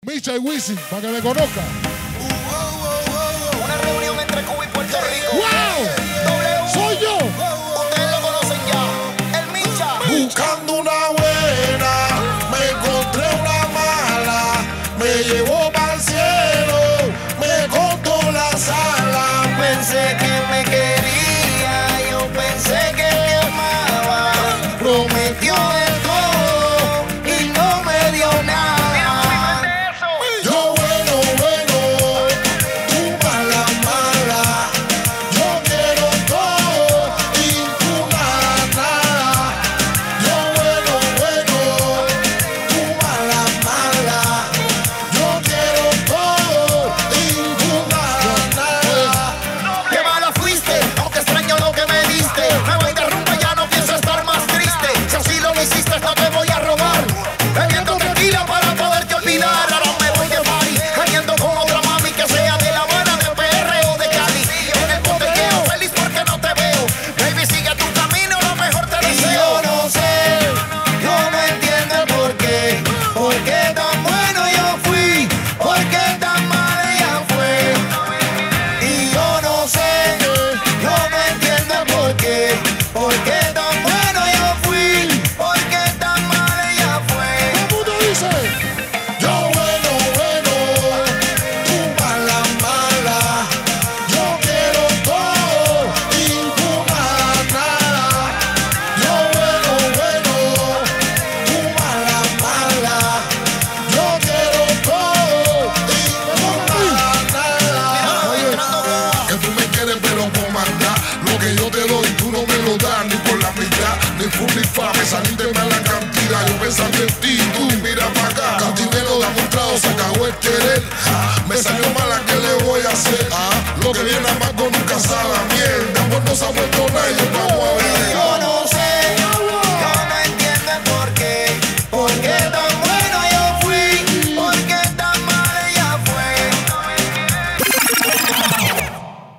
Micha y Wisin, para que me conozcan. Una reunión entre Cuba y Puerto Rico. ¡Wow! ¡Soy yo! Ustedes lo conocen ya. El Micha. Buscando una buena, me encontré una mala. Me llevó para el cielo, me contó la sala. Pensé que me quería, yo pensé que me amaba. Prometió de todo y no me dio nada. Yo bueno, tú mala, mala. Yo quiero todo y tú nada. Yo bueno, tú mala, mala. Yo quiero todo y tú nada. Qué mala fuiste, aunque extraño lo que me diste. Me voy de rumba, ya no pienso estar más triste. Si así lo hiciste, no te voy a robar. Bebiendo tequila para poderte olvidar. Ahora me voy de party, cayendo con otra mami que sea de La Habana, de PR o de Cali. En el botelleo, feliz porque no te veo. Baby, sigue tu camino, lo mejor te deseo. Y yo no sé, no me entiendo por qué tan bueno yo fui, por qué tan mal ella fue. Y yo no sé, no me entiendo por qué tan bueno yo fui, por qué tan mal ella fue. ¿Cómo tú dices? Yo bueno, tú mala, mala. Yo quiero todo y tú nada. Yo bueno, tú mala, mala. Yo quiero todo y tú nada. Que tú me quieres pero con maldad. Lo que yo te doy tú no me lo das ni por la mitad. Ni full ni fa, me saliste mal la cantidad. Yo pensando en ti, tú mira para acá. Cantinero, dame un trago, se acabó el querer. Me salió mala, ¿qué le voy a hacer? Lo que viene amargo nunca sabe a miel. De amor no se ha vuelto nada y yo